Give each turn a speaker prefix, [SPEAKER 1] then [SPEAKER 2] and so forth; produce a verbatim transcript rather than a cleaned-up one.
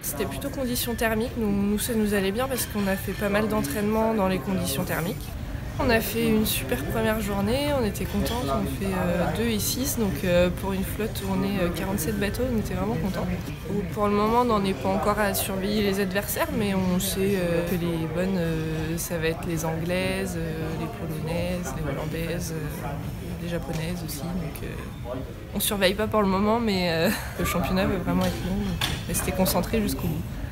[SPEAKER 1] C'était plutôt conditions thermiques, nous, nous ça nous allait bien parce qu'on a fait pas mal d'entraînements dans les conditions thermiques. On a fait une super première journée, on était contents, on fait euh, deux et six, donc euh, pour une flotte où on est euh, quarante-sept bateaux, on était vraiment contents. Pour le moment, on n'en est pas encore à surveiller les adversaires, mais on sait euh, que les bonnes, euh, ça va être les anglaises, euh, les polonaises, les hollandaises, euh, les japonaises aussi. Donc euh, on surveille pas pour le moment, mais euh, le championnat va vraiment être long, donc rester concentré jusqu'au bout.